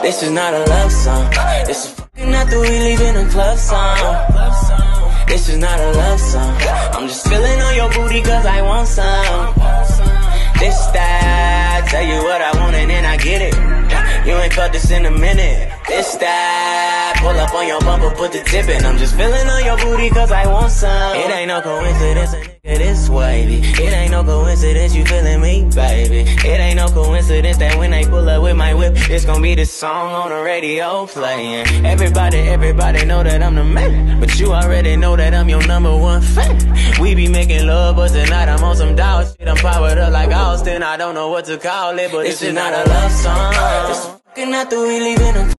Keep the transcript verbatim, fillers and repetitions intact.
This is not a love song. This is fucking after we leave in a club song. This is not a love song. I'm just feeling on your booty cause I want some. This that, tell you what I want and then I get it. You ain't felt this in a minute. This that, pull up on your bumper, put the tip in. I'm just feeling on your booty cause I want some. It ain't no coincidence a nigga this wavy. It ain't no coincidence you feeling me, baby. It ain't no coincidence that when they pull up with my whip, it's gonna be this song on the radio playing. Everybody, everybody know that I'm the man, but you already know that I'm your number one fan. We be making love, but tonight I'm on some dog shit. I'm powered up like Austin, I don't know what to call it, but this is not a love song. This is fucking after we leave in a